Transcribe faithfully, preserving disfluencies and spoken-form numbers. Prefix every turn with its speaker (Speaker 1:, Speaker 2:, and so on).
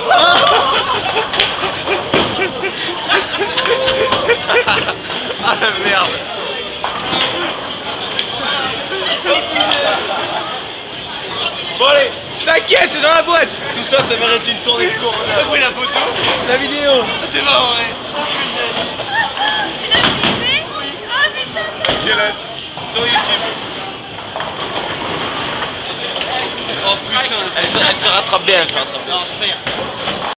Speaker 1: Ah la merde. Bon allez, t'inquiète, c'est dans la boîte. Tout ça, ça mérite une tournée de cours. T'as pris la photo? La vidéo. C'est marrant, ouais.
Speaker 2: Tu l'as filmé? Oh putain.
Speaker 1: Quelle sur YouTube. Oh putain, elle se, elle se rattrape bien, elle se rattrape bien.
Speaker 3: Non, c'est pas